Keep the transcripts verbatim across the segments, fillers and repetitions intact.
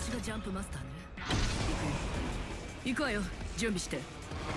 がジャンプマスターね。行くよ。行くわよ。準備して。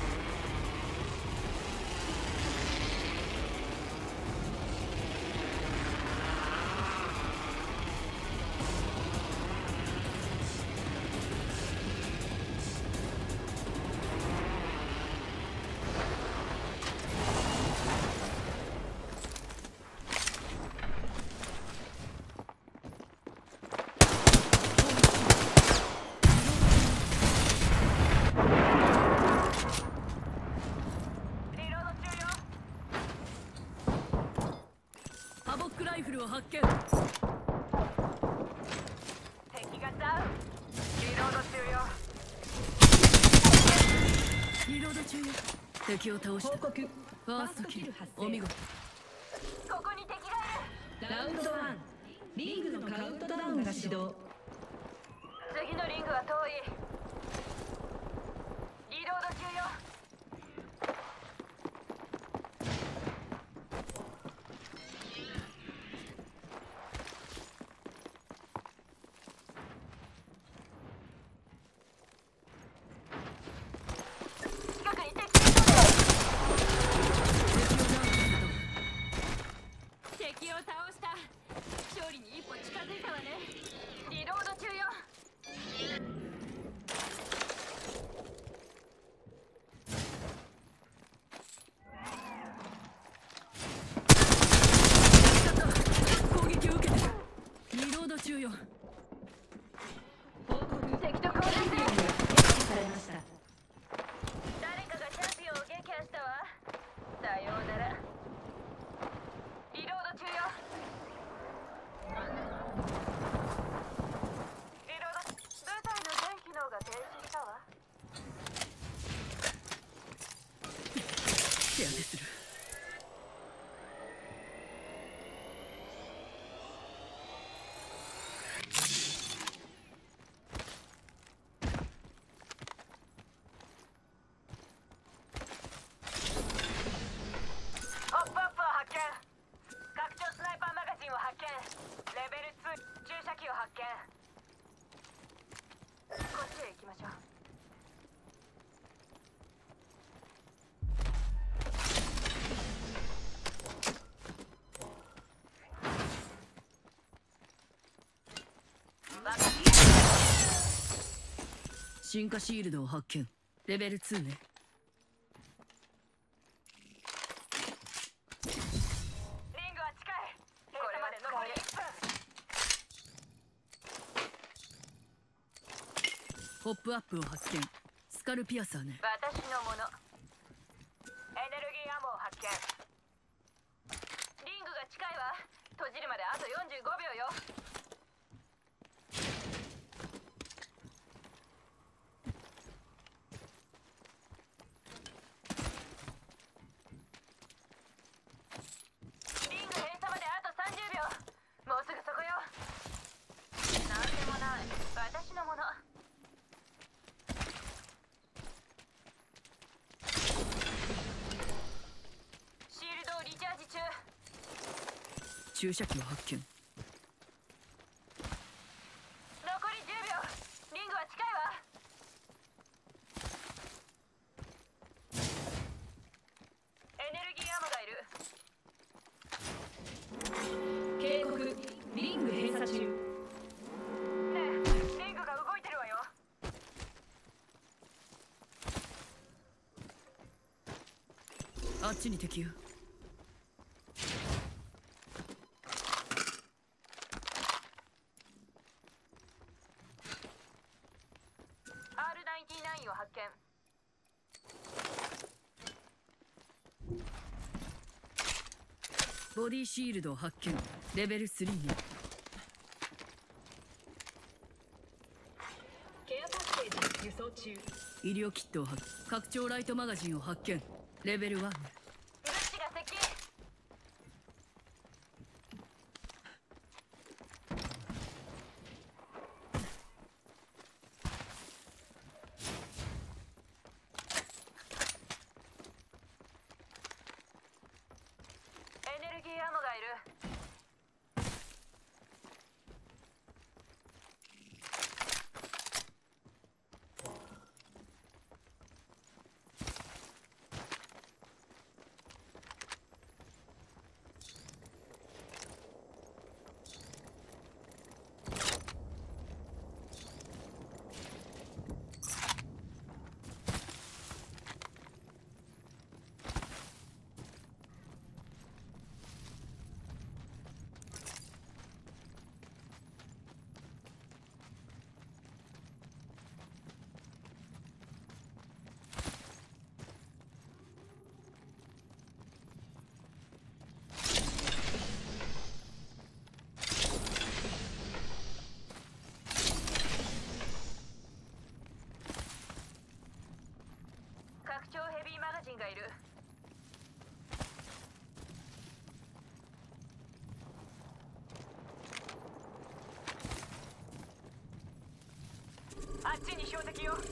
ライフルを発見。敵がダウン。リロード中よ。リロード中よ。敵を倒した。報告。ファーストキルお見事。ここに敵がいる。ラウンドワン。リングのカウントダウンが始動。次のリングは遠い。リロード中よ。手当てする。ホップアップを発見。拡張スナイパーマガジンを発見。レベルツー注射器を発見。こっちへ行きましょう。進化シールドを発見。レベルツーね。リングは近い。これまで残りいっぷん。ホップアップを発見。スカルピアサーね。私のもの。エネルギーアモを発見。リングが近いわ。閉じるまであとよんじゅうごびょうよ。私のもの。シールドをリチャージ中。注射器を発見。残りじゅうびょう。リングは近いわ。エネルギーアモがいる。警告。リング閉鎖中。あっちに敵よ。アールナインティナイン を発見。ボディシールドを発見。レベルスリーね。ケアパッケージ輸送中。医療キットを発見。拡張ライトマガジンを発見。レベルワン。物資が接近。エネルギーアモがいる。 標的よ。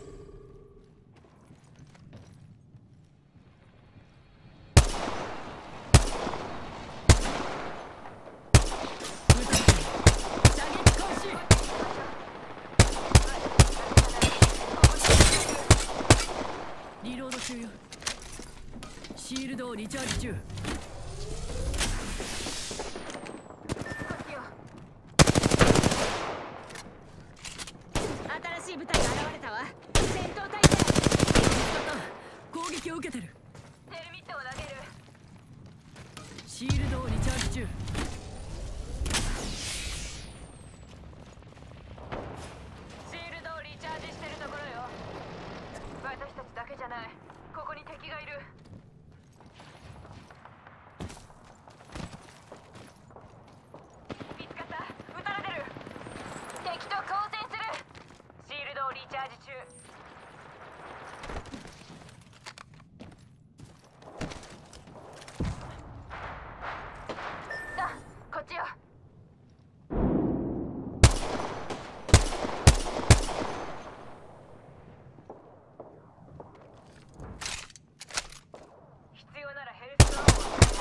リロード中よ。シールドをリチャージ中。新しい部隊が現れたわ。戦闘態勢。攻撃を受けてる。テルミットを投げる。シールドをリチャージ中。シールドをリチャージしてるところよ。私たちだけじゃない。ここに敵がいる。見つかった。撃たれてる。敵と交戦する。シールドをリチャージ中。さあ、こっちよ。必要ならヘルスドローンを使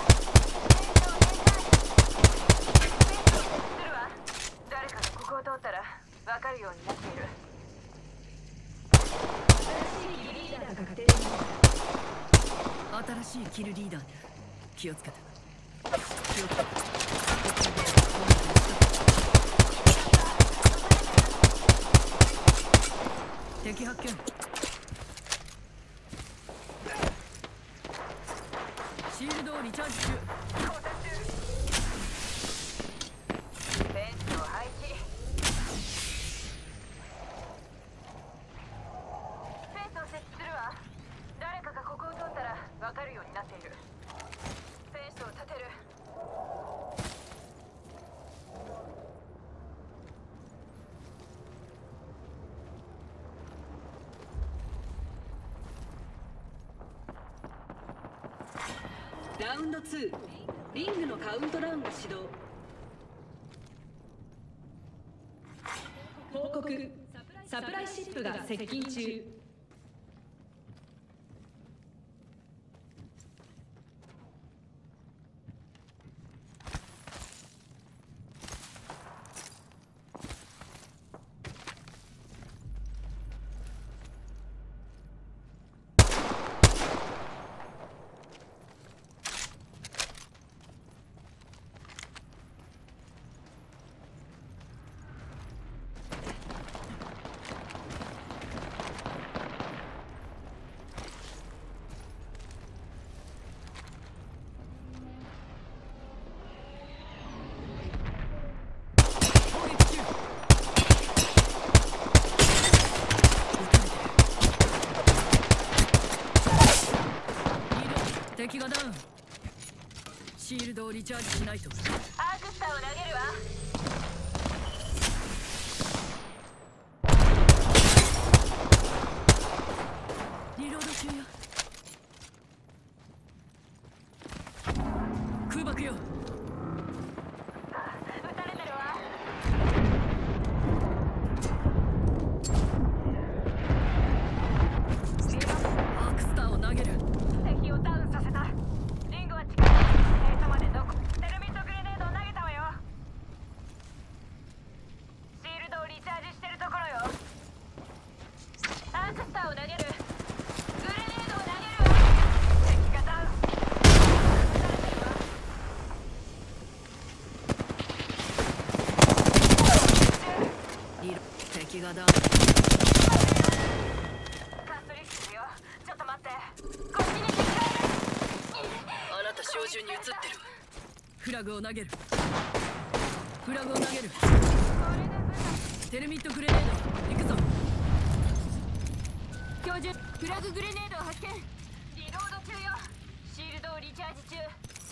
います。誰かがここを通ったら分かるようになっている。新しいキルリーダーね。気をつけて。気をつけて。敵発見。シールドをリチャージ中。フェンスを配置。フェンスを設置するわ。誰かがここを通ったら分かるようになっている。フェンスを立てる。ラウンドツー、リングのカウントダウンが始動。報告、サプライシップが接近中。敵がダウン。シールドをリチャージしないと。アークスターを投げるわ。リロード中よ。空爆よ。撃たれてるわ。アークスターを投げる。敵をダウンさせた。リングは近い。エイトまでどこ。テルミットグレネードを投げたわよ。シールドをリチャージしてるところよ。アークスターを投げる。グレネードを投げるわ。敵がダウン。リロ敵がダウン。カスリックよ。ちょっと待って。こっちに敵がいる。あなた照準に映ってる。フラグを投げる。フラグを投げる。テルミットグレネード行くぞ。標準フラググレネードを発見。リロード中よ。シールドをリチャージ中。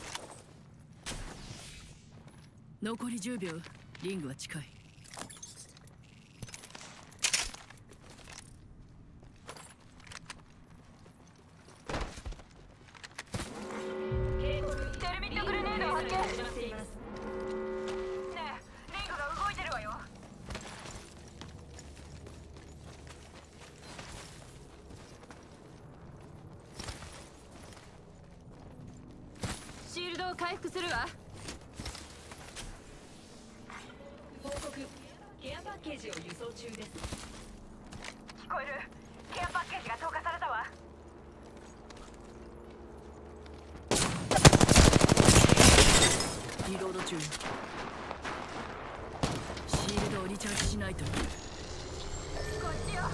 残りじゅうびょう。リングは近い。テルミットグレネードを発見。ねえ、リングが動いてるわよ。 ドを回復するわ。 報告。ケアパッケージを輸送中です。 聞こえる。ケアパッケージが投下されたわ。 リロード中。シールドをリチャージしないと。 こっちよ。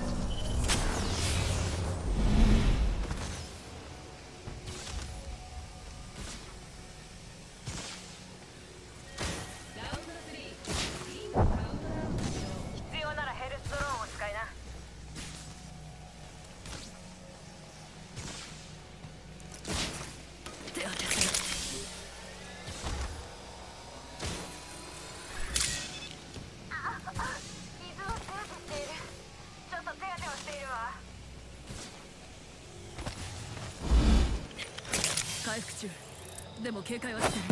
必要ならヘルスドローンを使いな。 手当てする。 水を手当てしている。ちょっと手当てをしているわ。 回復中。でも警戒はしてる。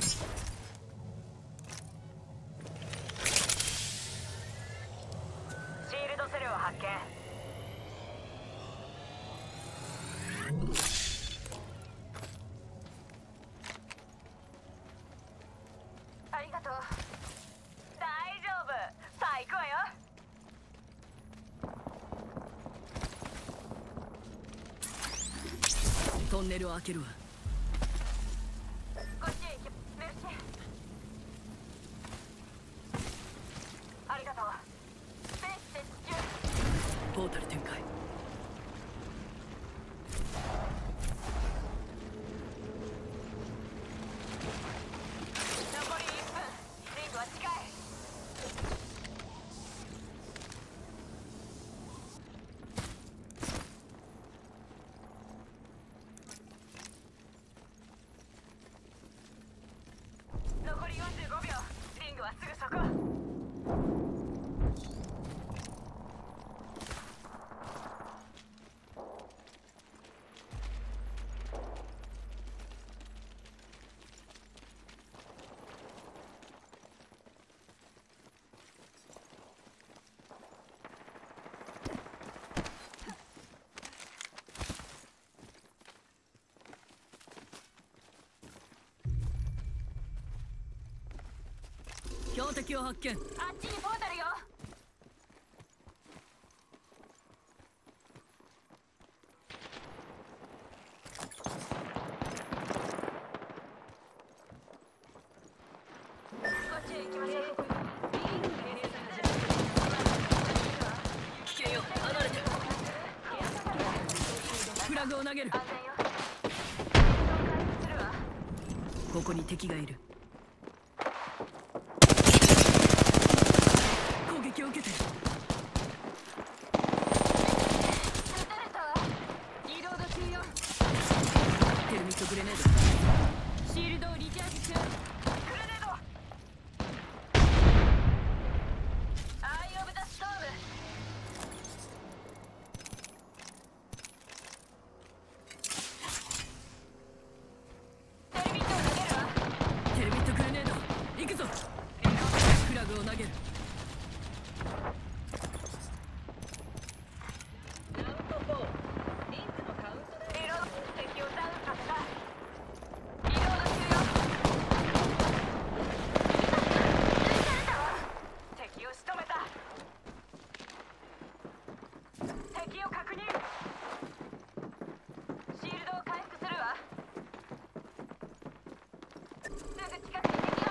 シールドセルを発見。ありがとう。大丈夫。さあ行くわよ。 トンネルを開けるわ。 こっちへ行き。メルシー。ありがとう。スペース設置中。 ポータル展開。 残りいっぷん。リングは近い。残りよんじゅうごびょう。リングはすぐそこ。 標的を発見。 あっちにポータルよ。こっちへ行きましょう。 危険よ、離れて。フラグを投げる。 安全よ。回復するわ。 ここに敵がいる。攻撃を受けてる。 撃たれたわ。 リロード中よ。テルミットグレネード。シールドをリチャージ中。 グレネード。アイオブザストーム。テレビットを投げるわ。 テルミットグレネード。行くぞ。フラグを投げる。 ラウンドフォー。リンクのカウントダウン。 リロード。敵をダウンさせた。リロード中よ。撃たれたわ。敵を仕留めた。敵を確認。シールドを回復するわ。すぐ近くに敵が。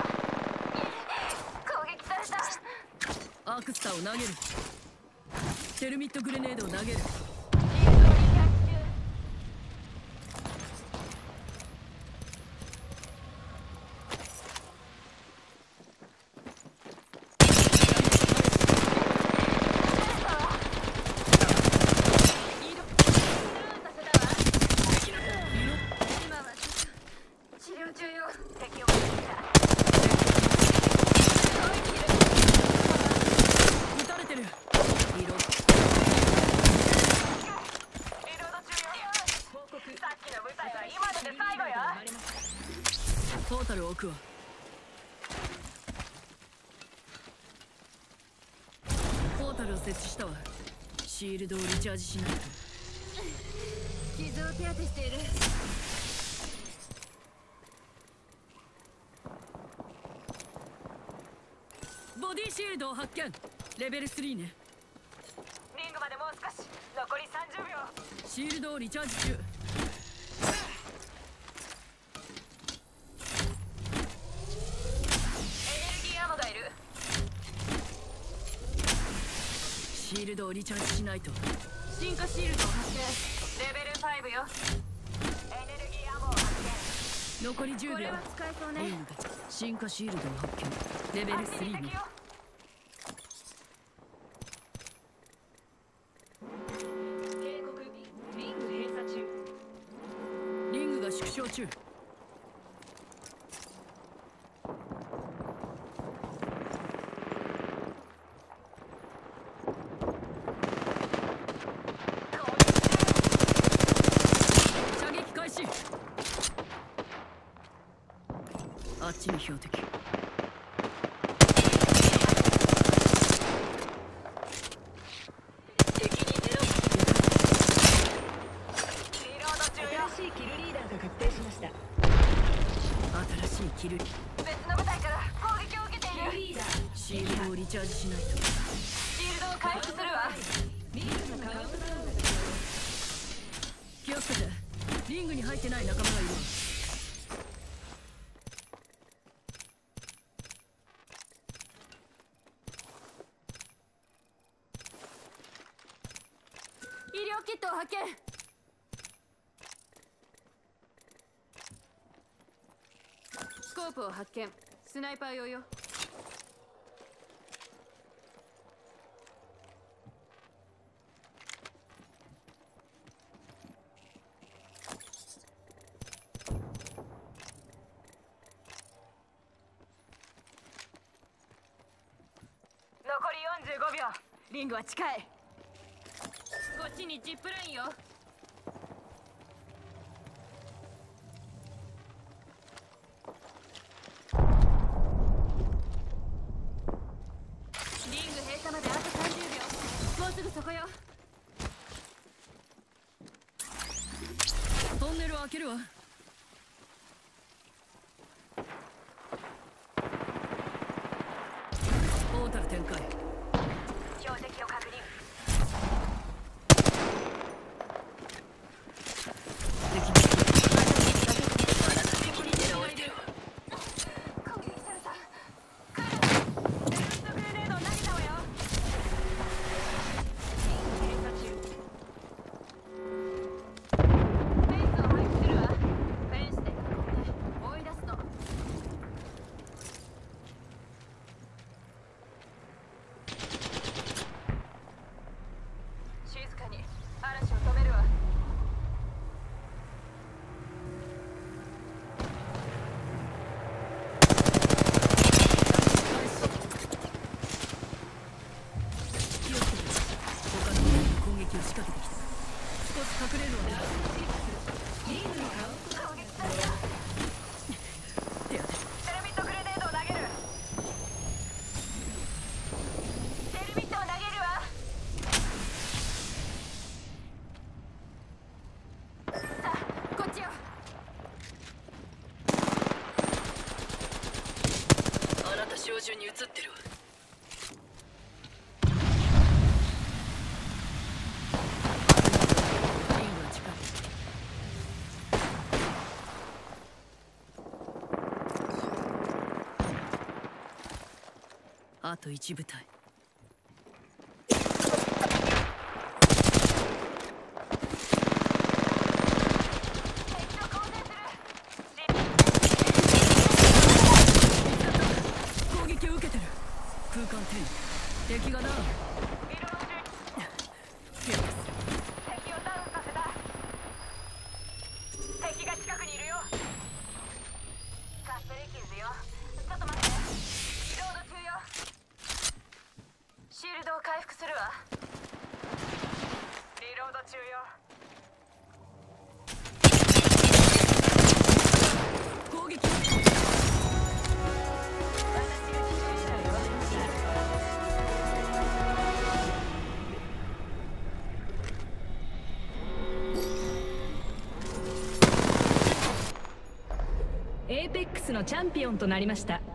攻撃された。 アークスターを投げる。テルミットグレネードを投げる。 シールドをリチャージ中。治療中よ。敵を撃ってきた。 撃たれてる。リロード。 リロード中よ。 報告。 さっきの部隊は今ので最後よ。 ポータルを置くわ。ポータルを設置したわ。シールドをリチャージしないと。 傷を手当てしている。 ボディシールドを発見。レベルスリーね。 リングまでもう少し。残りさんじゅうびょう。 シールドをリチャージ中。 エネルギーアモがいる。 シールドをリチャージしないと。 進化シールドを発見。レベルファイブよ。エネルギーアモを発見。 残りじゅうびょう。 これは使えそうね。 リング進化シールドを発見。レベルスリーね。 警告、リング閉鎖中。 リングが縮小中。射撃開始。あっちに標的。 新しいキルリーダーが確定しました。 新しいキル。 別の部隊から攻撃を受けている。 リーダー、 シールドをリチャージしないと。 シールドを回復するわ。 リングのカウントダウンが気をつけて。リングに入ってない仲間がいるわ。医療キットを発見。スコープを発見。スナイパー用よ。 残りよんじゅうごびょう。リングは近い。こっちにジップラインよ。リング閉鎖まであとさんじゅうびょう。もうすぐそこよ。 トンネルを開けるわ。ポータル展開。 標的を確認。 敵攻撃された。来る。レベルストグレネードを投げたわよ。 閉鎖中。 フェンスを配布するわ。フェンスで囲んで追い出すの。静かに嵐を止めるわ。 気をつけて。他の兵が攻撃を仕掛けてきた。少し隠れるわね。 リングのカウント攻撃された。 手当て。 テルミットグレネードを投げる。テルミットを投げるわ。さあ、こっちよ。 あなた照準に映ってるわ。リングは近い。あと一部隊。 敵と交戦する。 攻撃を受けてる。空間転移。敵がダウン。 リロード中。 手当てする。 敵をダウンさせた。敵が近くにいるよ。カスリ傷よ。ちょっと待って。リロード中よ。シールドを回復するわ。リロード中よ。 攻撃。 私がキルリーダーよ。 エーペックスのチャンピオンとなりました。